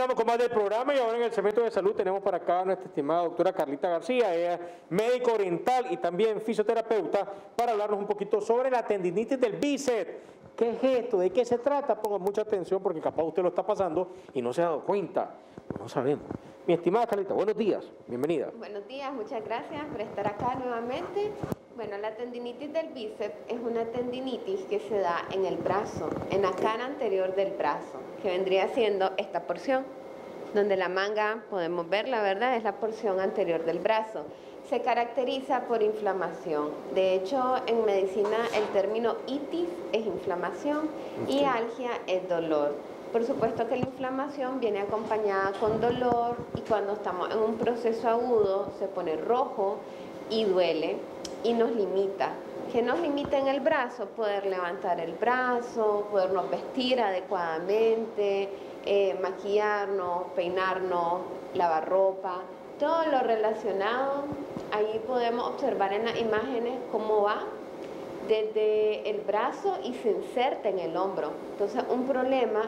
Continuamos con más del programa y ahora en el segmento de salud tenemos para acá a nuestra estimada doctora Carlita García, ella es médico oriental y también fisioterapeuta, para hablarnos un poquito sobre la tendinitis del bíceps. ¿Qué es esto? ¿De qué se trata? Ponga mucha atención porque capaz usted lo está pasando y no se ha dado cuenta. No sabemos. Mi estimada Carlita, buenos días, bienvenida. Buenos días, muchas gracias por estar acá nuevamente. Bueno, la tendinitis del bíceps es una tendinitis que se da en el brazo, en la cara anterior del brazo, que vendría siendo esta porción, donde la manga, podemos verla, ¿verdad? Es la porción anterior del brazo. Se caracteriza por inflamación. De hecho, en medicina el término itis es inflamación y algia es dolor. Por supuesto que la inflamación viene acompañada con dolor y cuando estamos en un proceso agudo se pone rojo y duele y nos limita. ¿Qué nos limita en el brazo? Poder levantar el brazo, podernos vestir adecuadamente, maquillarnos, peinarnos, lavar ropa, todo lo relacionado. Ahí podemos observar en las imágenes cómo va desde el brazo y se inserta en el hombro. Entonces, un problema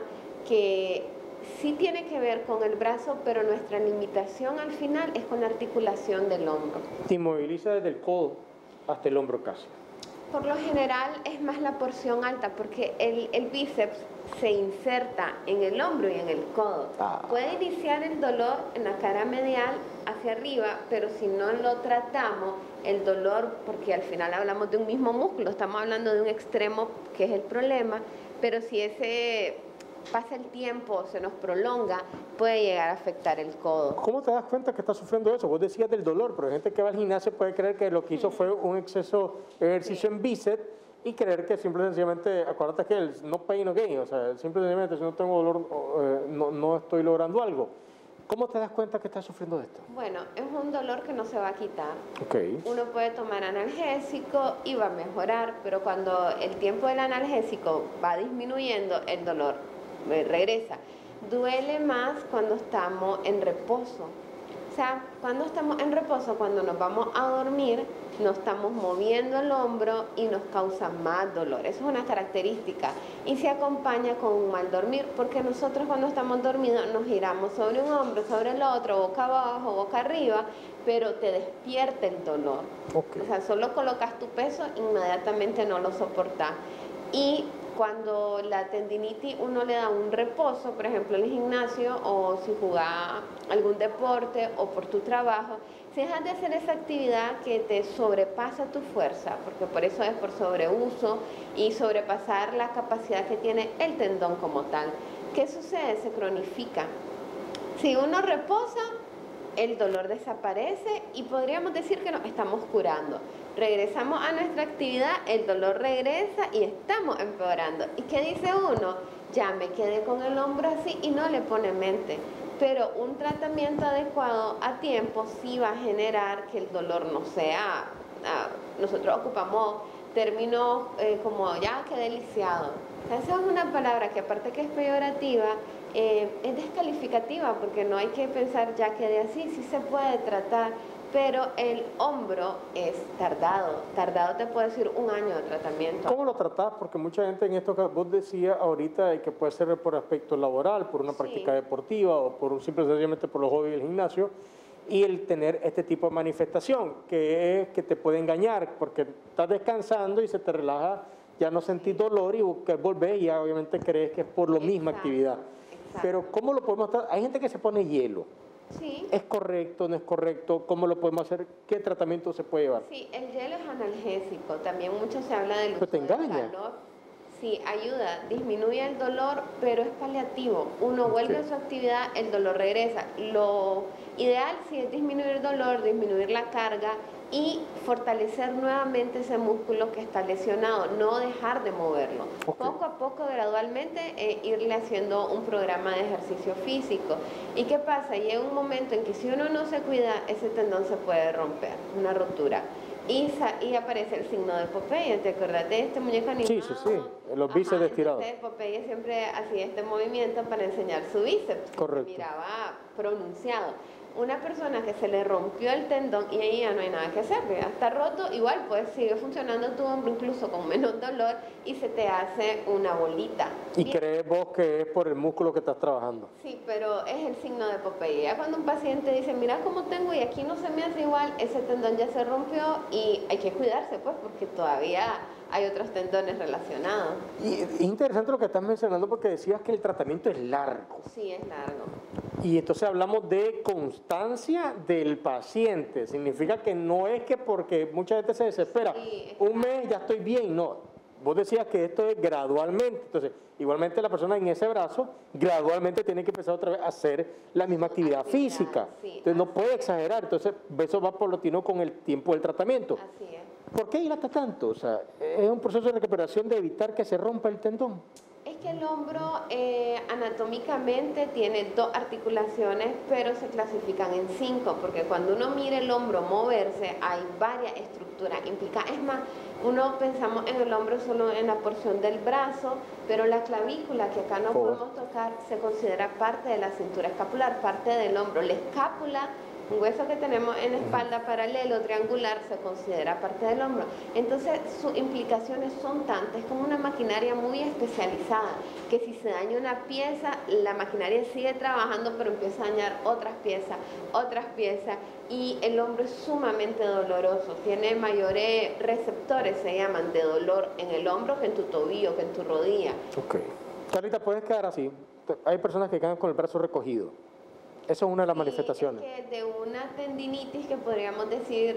que sí tiene que ver con el brazo, pero nuestra limitación al final es con la articulación del hombro. Te inmoviliza desde el codo hasta el hombro casi. Por lo general es más la porción alta, porque el bíceps se inserta en el hombro y en el codo. Puede iniciar el dolor en la cara medial hacia arriba, pero si no lo tratamos, el dolor, porque al final hablamos de un mismo músculo, estamos hablando de un extremo que es el problema, pero si ese pasa el tiempo, se nos prolonga, puede llegar a afectar el codo. ¿Cómo te das cuenta que estás sufriendo eso? Vos decías del dolor, pero hay gente que va al gimnasio puede creer que lo que hizo fue un exceso de ejercicio en bíceps y creer que simple y sencillamente, acuérdate que el no pain no gain, o sea, simple y sencillamente si no tengo dolor, no estoy logrando algo. ¿Cómo te das cuenta que estás sufriendo de esto? Bueno, es un dolor que no se va a quitar. Okay. Uno puede tomar analgésico y va a mejorar, pero cuando el tiempo del analgésico va disminuyendo, el dolor regresa. Duele más cuando estamos en reposo. O sea, cuando estamos en reposo, cuando nos vamos a dormir, no estamos moviendo el hombro y nos causa más dolor. Eso es una característica. Y se acompaña con un mal dormir, porque nosotros cuando estamos dormidos nos giramos sobre un hombro, sobre el otro, boca abajo, boca arriba, pero te despierta el dolor. Okay. O sea, solo colocas tu peso, inmediatamente no lo soportas. Y cuando la tendinitis uno le da un reposo, por ejemplo en el gimnasio o si jugás algún deporte o por tu trabajo, si dejas de hacer esa actividad que te sobrepasa tu fuerza, porque por eso es por sobreuso y sobrepasar la capacidad que tiene el tendón como tal, ¿qué sucede? Se cronifica. Si uno reposa, el dolor desaparece y podríamos decir que nos estamos curando. Regresamos a nuestra actividad, el dolor regresa y estamos empeorando. ¿Y qué dice uno? Ya me quedé con el hombro así y no le pone mente. Pero un tratamiento adecuado a tiempo sí va a generar que el dolor no sea... nosotros ocupamos términos como ya quedé lisiado. Esa es una palabra que aparte que es peyorativa, es descalificativa porque no hay que pensar ya quedé así, sí se puede tratar. Pero el hombro es tardado te puedo decir 1 año de tratamiento. ¿Cómo lo tratás? Porque mucha gente en esto que vos decías ahorita que puede ser por aspecto laboral, por una práctica deportiva o por sencillamente por los hobbies del gimnasio y el tener este tipo de manifestación que es que te puede engañar porque estás descansando y se te relaja, ya no sentís dolor y volvés y ya obviamente crees que es por la misma actividad. Exacto. Pero ¿cómo lo podemos tratar? Hay gente que se pone hielo. Sí. ¿Es correcto, no es correcto? ¿Cómo lo podemos hacer? ¿Qué tratamiento se puede llevar? Sí, el hielo es analgésico. También mucho se habla del uso del calor. Sí, ayuda, disminuye el dolor, pero es paliativo. Uno vuelve a su actividad, el dolor regresa. Lo ideal sí es disminuir el dolor, disminuir la carga y fortalecer nuevamente ese músculo que está lesionado, no dejar de moverlo. Poco a poco, gradualmente, irle haciendo un programa de ejercicio físico. ¿Y qué pasa? Llega un momento en que si uno no se cuida, ese tendón se puede romper, una rotura. Y aparece el signo de Popeye. ¿Te acordás de este muñeco animado? Sí, sí, sí, los bíceps estirados. Popeye siempre hacía este movimiento para enseñar su bíceps. Correcto. Miraba pronunciado. Una persona que se le rompió el tendón y ahí ya no hay nada que hacer, ya está roto, igual pues sigue funcionando tu hombro incluso con menos dolor y se te hace una bolita. ¿Y crees vos que es por el músculo que estás trabajando? Sí, pero es el signo de Popeye. Ya cuando un paciente dice, mira cómo tengo y aquí no se me hace igual, ese tendón ya se rompió y hay que cuidarse pues porque todavía hay otros tendones relacionados. Y es interesante lo que estás mencionando porque decías que el tratamiento es largo. Sí, es largo. Y entonces hablamos de constancia del paciente. Significa que no es que porque mucha gente se desespera, Sí, un mes ya estoy bien, no. Vos decías que esto es gradualmente. Entonces, igualmente la persona en ese brazo gradualmente tiene que empezar otra vez a hacer la misma actividad física. Sí, entonces no puede exagerar. Entonces eso va paulatino con el tiempo del tratamiento. Así es. ¿Por qué dilata tanto? O sea, es un proceso de recuperación de evitar que se rompa el tendón. Es que el hombro anatómicamente tiene 2 articulaciones, pero se clasifican en 5, porque cuando uno mira el hombro moverse, hay varias estructuras implicadas. Es más, uno pensamos en el hombro solo en la porción del brazo, pero la clavícula, que acá no podemos tocar, se considera parte de la cintura escapular, parte del hombro. La escápula, un hueso que tenemos en la espalda paralelo, triangular, se considera parte del hombro. Entonces, sus implicaciones son tantas, es como una maquinaria muy especializada, que si se daña una pieza, la maquinaria sigue trabajando, pero empieza a dañar otras piezas, y el hombro es sumamente doloroso, tiene mayores receptores, se llaman, de dolor en el hombro que en tu tobillo, que en tu rodilla. Ok. Carlita, puedes quedar así. Hay personas que quedan con el brazo recogido. Eso es una de las manifestaciones. Es que de una tendinitis que podríamos decir,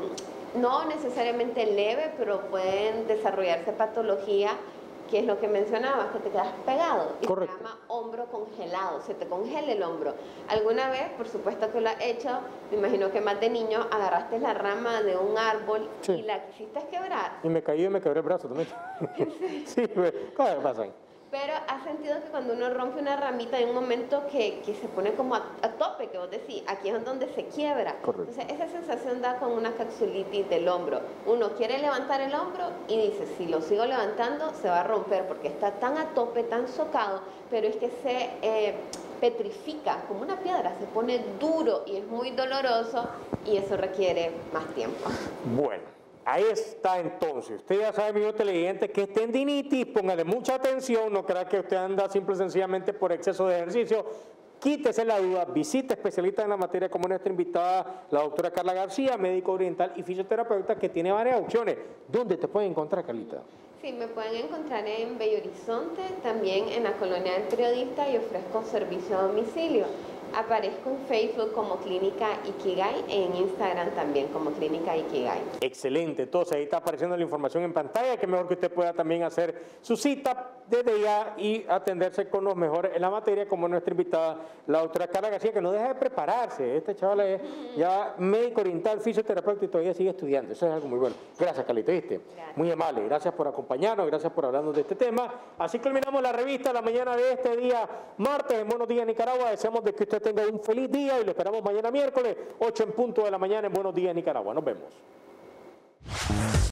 no necesariamente leve, pero pueden desarrollarse patologías, que es lo que mencionabas, que te quedas pegado. Y correcto. se llama hombro congelado, se te congela el hombro. ¿Alguna vez, por supuesto que lo has hecho, me imagino que más de niño, agarraste la rama de un árbol sí. y la quisiste quebrar? Y me caí y me quebré el brazo también. Sí, ¿cómo pasa? Pero has sentido que cuando uno rompe una ramita hay un momento que se pone como a tope, que vos decís, aquí es donde se quiebra. Correcto. Entonces esa sensación da con una capsulitis del hombro. Uno quiere levantar el hombro y dice, si lo sigo levantando se va a romper porque está tan a tope, tan socado, pero es que se petrifica como una piedra, se pone duro y es muy doloroso y eso requiere más tiempo. Bueno. Ahí está entonces. Usted ya sabe, amigo televidente, que es tendinitis, póngale mucha atención, no crea que usted anda simple y sencillamente por exceso de ejercicio. Quítese la duda, visite especialistas en la materia como nuestra invitada, la doctora Carla García, médico oriental y fisioterapeuta, que tiene varias opciones. ¿Dónde te pueden encontrar, Carlita? Sí, me pueden encontrar en Bello Horizonte, también en la Colonia del Periodista y ofrezco servicio a domicilio. Aparezco en Facebook como Clínica Ikigai e en Instagram también como Clínica Ikigai. Excelente, entonces ahí está apareciendo la información en pantalla, que mejor que usted pueda también hacer su cita desde ya y atenderse con los mejores en la materia, como nuestra invitada, la doctora Carla García, que no deja de prepararse. Este chaval es ya médico oriental, fisioterapeuta y todavía sigue estudiando. Eso es algo muy bueno. Gracias, Carlita, ¿viste? Gracias. Muy amable, gracias por acompañarnos, gracias por hablarnos de este tema. Así culminamos la revista la mañana de este día martes en Buenos Días Nicaragua. Deseamos de que usted tenga un feliz día y lo esperamos mañana miércoles, 8 en punto de la mañana en Buenos Días Nicaragua. Nos vemos.